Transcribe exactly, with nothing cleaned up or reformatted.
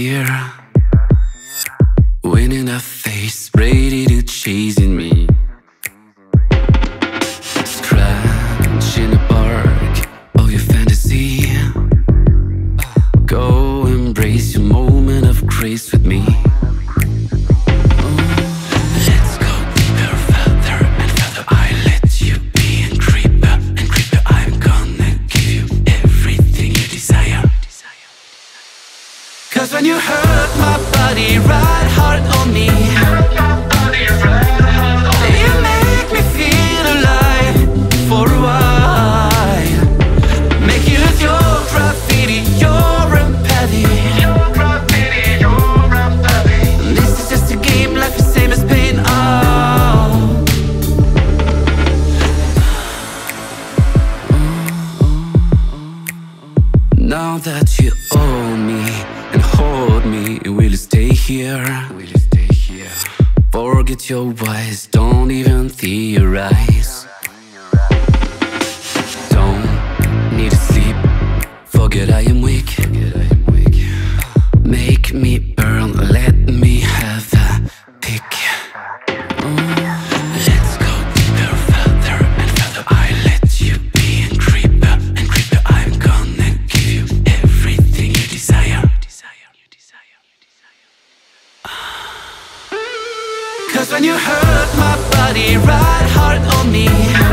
here, winning a face, ready to chasing me. Scratching the bark of your fantasy. Go embrace your moment of grace with me. Let's go deeper, further and further. I let you be and creeper and creeper. I'm gonna give you everything you desire. Cause when you hurt my body right hard on me, you make me feel alive for a while. Make you lose your graffiti, your empathy. This is just a game, life is same as pain. Oh. Now that you own me and hold me, will you stay here? Will you stay here? Forget your whys, don't even theorize. Don't need to sleep, forget I am weak. Make me burn, let me have the pick. Let's go deeper, further and further. I let you be and creeper and creeper. I'm gonna give you everything you desire. Cause when you hurt my body right hard on me,